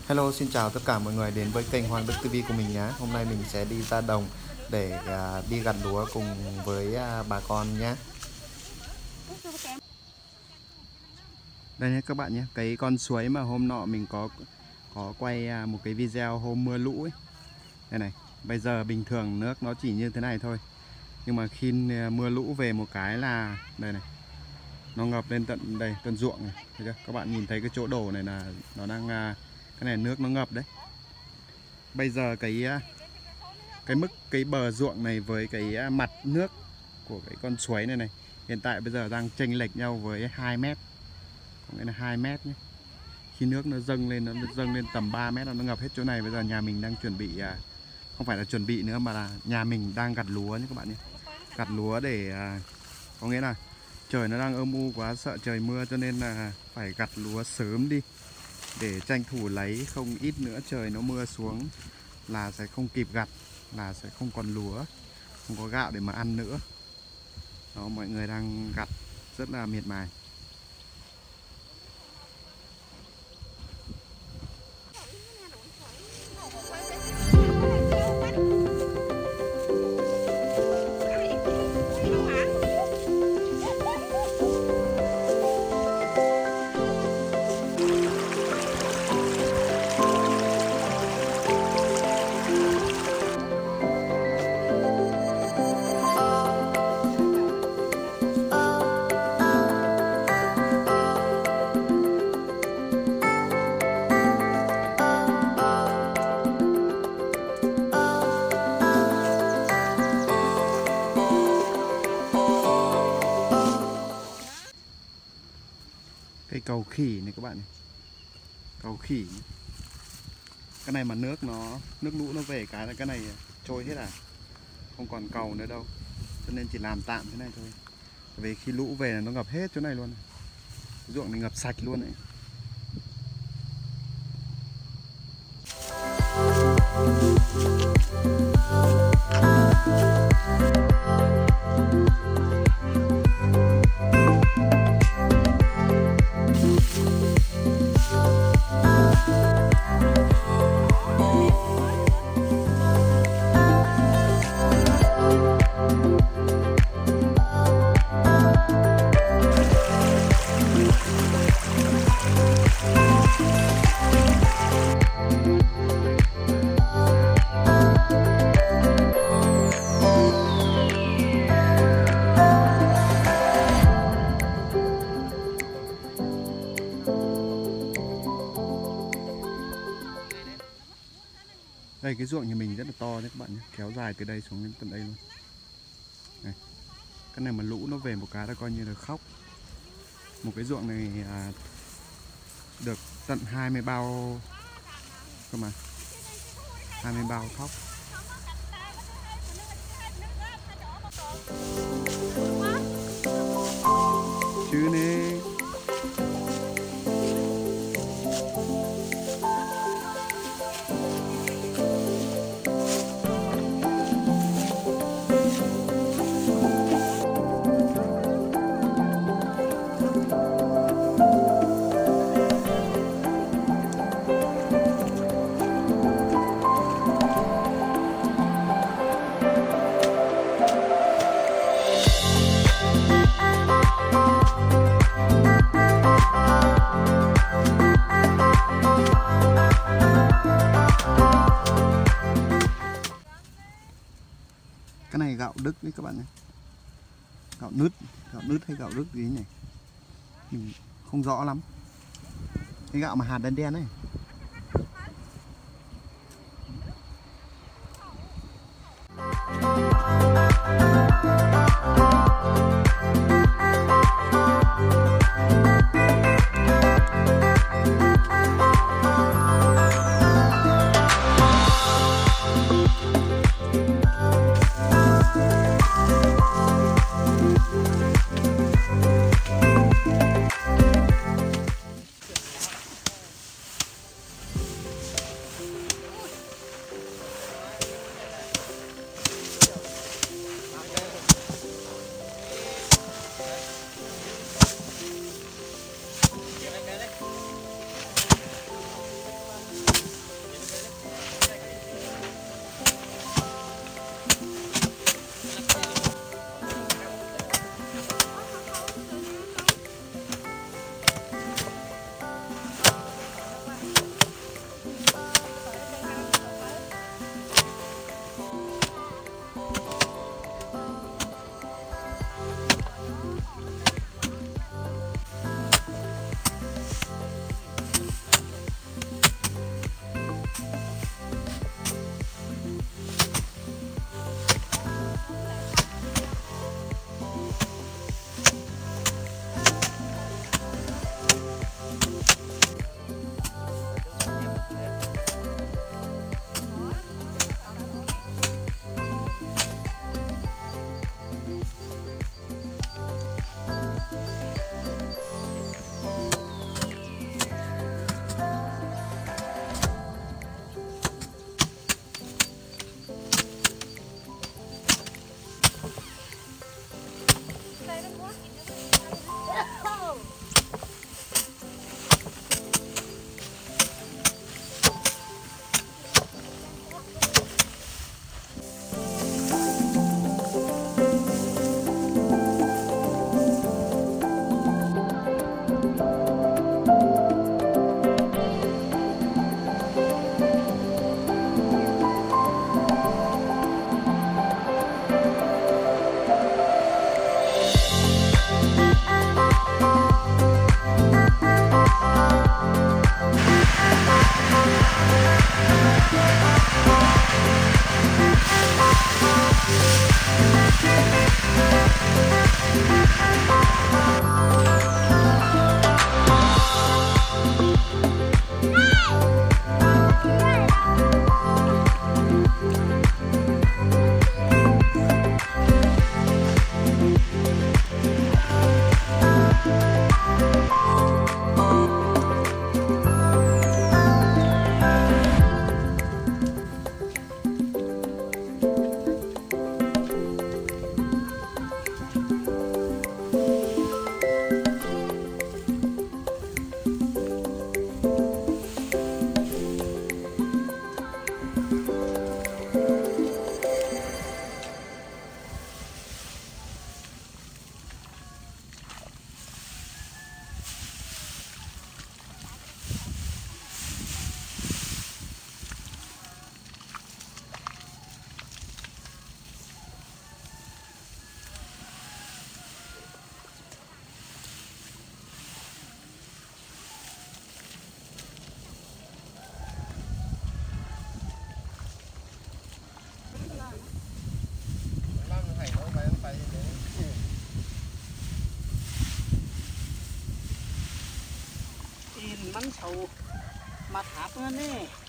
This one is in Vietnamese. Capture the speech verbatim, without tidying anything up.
Hello, xin chào tất cả mọi người đến với kênh Hoàng Đức ti vi của mình nhé. Hôm nay mình sẽ đi ra đồng để à, đi gặt lúa cùng với à, bà con nhé. Đây nhé các bạn nhé, cái con suối mà hôm nọ mình có có quay à, một cái video hôm mưa lũ ấy. Đây này, bây giờ bình thường nước nó chỉ như thế này thôi. Nhưng mà khi mưa lũ về một cái là đây này, nó ngập lên tận đây, tận ruộng này. Thấy chưa? Các bạn nhìn thấy cái chỗ đổ này là nó đang à, cái này nước nó ngập đấy. Bây giờ cái cái mức cái bờ ruộng này với cái mặt nước của cái con suối này này hiện tại bây giờ đang chênh lệch nhau với hai mét. Có nghĩa là hai mét nhé. Khi nước nó dâng lên, nó dâng lên tầm ba mét, nó ngập hết chỗ này. Bây giờ nhà mình đang chuẩn bị, không phải là chuẩn bị nữa mà là nhà mình đang gặt lúa nhé các bạn nhé. Gặt lúa để có nghĩa là trời nó đang âm u quá, sợ trời mưa cho nên là phải gặt lúa sớm đi để tranh thủ lấy, không ít nữa trời nó mưa xuống là sẽ không kịp gặt, là sẽ không còn lúa, không có gạo để mà ăn nữa. Đó, mọi người đang gặt rất là miệt mài. Cây cầu khỉ này các bạn này. Cầu khỉ. Cái này mà nước nó nước lũ nó về cái là cái này trôi hết à. Không còn cầu nữa đâu. Cho nên chỉ làm tạm thế này thôi. Vì khi lũ về là nó ngập hết chỗ này luôn. Ruộng này ngập sạch luôn này. Đây cái ruộng nhà mình rất là to đấy các bạn nhé, kéo dài từ đây xuống đến tận đây luôn. Này. Cái này mà lũ nó về một cái là coi như là khóc. Một cái ruộng này à, được tận hai mươi bao cơ mà. hai mươi bao thóc. Chứ nè. Cái này gạo Đức đấy các bạn nhé. Gạo nứt, gạo nứt hay gạo Đức gì nhỉ? Mình không rõ lắm. Cái gạo mà hạt đen đen này. เอามาถามเพื่อนนี่